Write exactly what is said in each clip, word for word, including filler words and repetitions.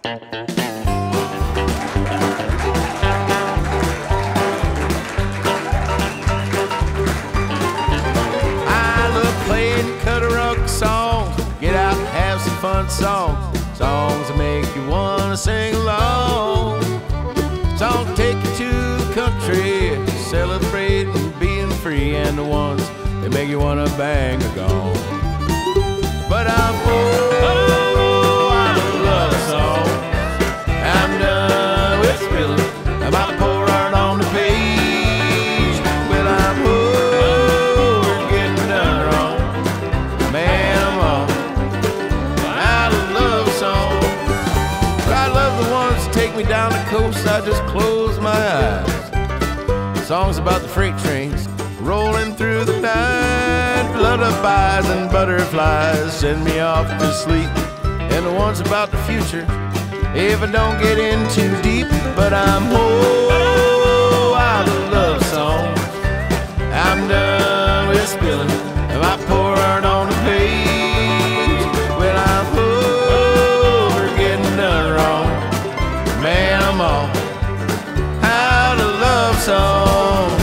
I love playing cut a rock songs, get out and have some fun songs, songs that make you wanna sing along. Songs take you to the country, celebrating being free, and the ones that make you wanna bang are gone. But I'm oh, I love songs. I'm done with spilling my poor art on the page. Well, I'm oh, we're getting done wrong. Man, I'm on. I love songs. I love the ones that take me down the coast. I just close my eyes. Songs about the freight trains rolling through the night, lullabies and butterflies send me off to sleep. And the ones about the future, if I don't get in too deep. But I'm oh, I love songs. I'm done with spilling my poor art on the page. Well, I'm oh, we're getting done wrong. Man, I'm all out of love songs.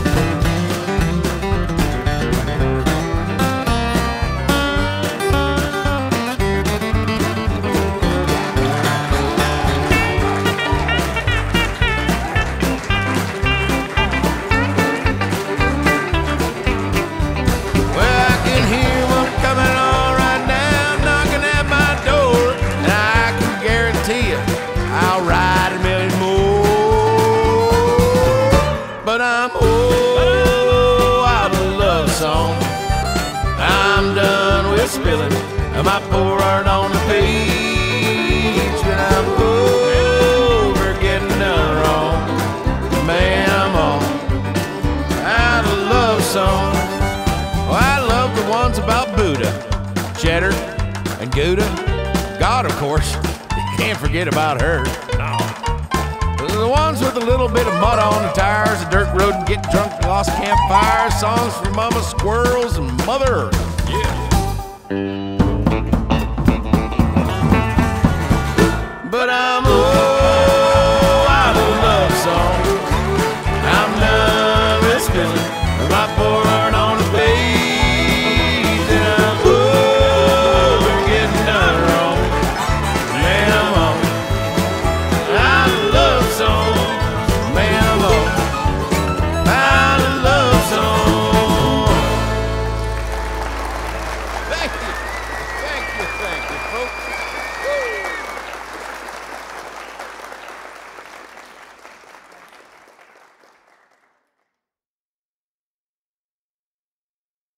But I'm oh, out of love song. I'm done with spilling my poor art on the page. And I'm oh, we're getting done wrong. Man, I'm all out of love song. Oh, I love the ones about Buddha, Cheddar, and Gouda. God, of course, you can't forget about her. No. The ones with a little bit of mud on the tires, a dirt road and get drunk, lost campfires, songs for Mama Squirrels and Mother Earth. Yeah. But I'm oh, out of love songs. I'm done with spilling my poor heart on the page. And I'm oh, we're getting done wrong. Man, I'm on out of love songs. Man, I'm on out of love songs. Thank you, thank you, thank you, folks.